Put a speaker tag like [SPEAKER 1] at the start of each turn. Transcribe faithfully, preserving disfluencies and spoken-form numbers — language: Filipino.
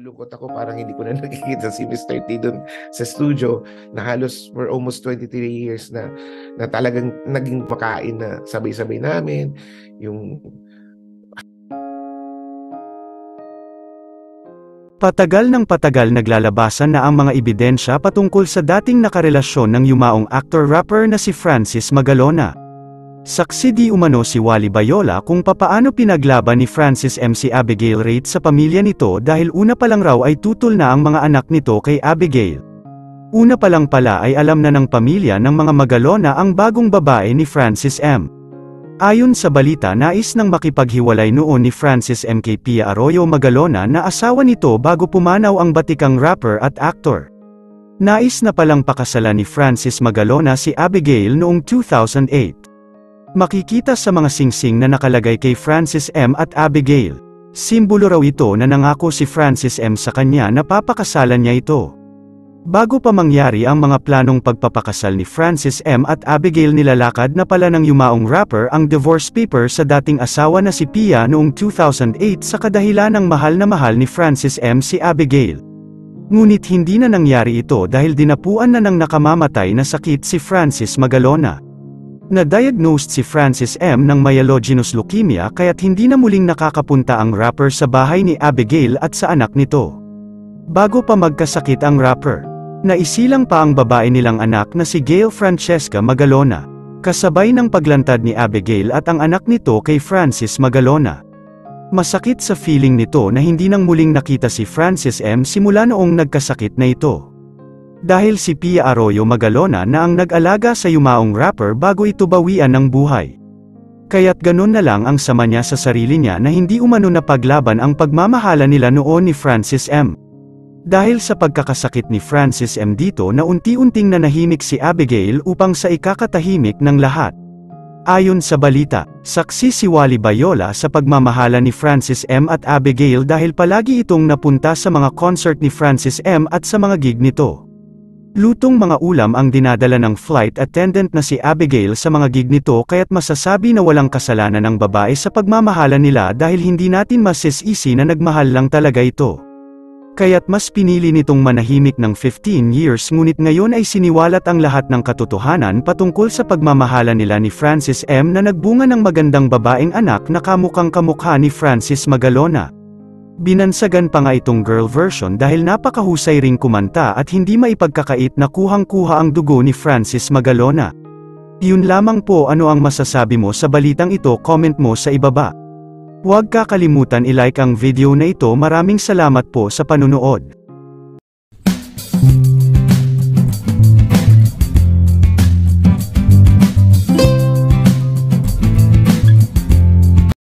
[SPEAKER 1] nalulungkot ako, parang hindi ko na nakikita si Mister T dun sa studio na halos for almost twenty-three years na na talagang naging makain na sabay-sabay namin. Yung
[SPEAKER 2] Patagal ng patagal naglalabasan na ang mga ebidensya patungkol sa dating nakarelasyon ng yumaong actor-rapper na si Francis Magalona. Saksi di umano si Wally Bayola kung papaano pinaglaban ni Francis M. si Abigail Rate sa pamilya nito dahil una pa lang raw ay tutol na ang mga anak nito kay Abigail. Una pa lang pala ay alam na ng pamilya ng mga Magalona ang bagong babae ni Francis M. Ayon sa balita, nais nang makipaghiwalay noon ni Francis M. kay Pia Arroyo Magalona na asawa nito bago pumanaw ang batikang rapper at actor. Nais na palang pakasalan ni Francis Magalona si Abigail noong two thousand eight. Makikita sa mga singsing na nakalagay kay Francis M. at Abigail. Simbolo raw ito na nangako si Francis M. sa kanya na papakasalan niya ito. Bago pa mangyari ang mga planong pagpapakasal ni Francis M. at Abigail, nilalakad na pala ng yumaong rapper ang divorce paper sa dating asawa na si Pia noong two thousand eight sa kadahilan ng mahal na mahal ni Francis M. si Abigail. Ngunit hindi na nangyari ito dahil dinapuan na ng nakamamatay na sakit si Francis Magalona. Na-diagnosed si Francis M. ng myelogenous leukemia kaya't hindi na muling nakakapunta ang rapper sa bahay ni Abigail at sa anak nito. Bago pa magkasakit ang rapper, naisilang pa ang babae nilang anak na si Gail Francesca Magalona, kasabay ng paglantad ni Abigail at ang anak nito kay Francis Magalona. Masakit sa feeling nito na hindi nang muling nakita si Francis M. simula noong nagkasakit na ito. Dahil si Pia Arroyo Magalona na ang nag-alaga sa yumaong rapper bago ito bawian ng buhay. Kaya't ganun na lang ang sama niya sa sarili niya na hindi umano na paglaban ang pagmamahala nila noon ni Francis M. Dahil sa pagkakasakit ni Francis M. dito na unti-unting nanahimik si Abigail upang sa ikakatahimik ng lahat. Ayon sa balita, saksi si Wally Bayola sa pagmamahala ni Francis M. at Abigail dahil palagi itong napunta sa mga concert ni Francis M. at sa mga gig nito. Lutong mga ulam ang dinadala ng flight attendant na si Abigail sa mga gig nito kaya't masasabi na walang kasalanan ng babae sa pagmamahala nila dahil hindi natin masisisi na nagmahal lang talaga ito. Kaya't mas pinili nitong manahimik ng fifteen years ngunit ngayon ay siniwalat ang lahat ng katotohanan patungkol sa pagmamahala nila ni Francis M. na nagbunga ng magandang babaeng anak na kamukhang kamukha ni Francis Magalona. Binansagan pa nga itong girl version dahil napakahusay ring kumanta at hindi maipagkakait na kuhang-kuha ang dugo ni Francis Magalona. Yun lamang po, ano ang masasabi mo sa balitang ito? Comment mo sa ibaba. Huwag kakalimutan i-like ang video na ito. Maraming salamat po sa panunood.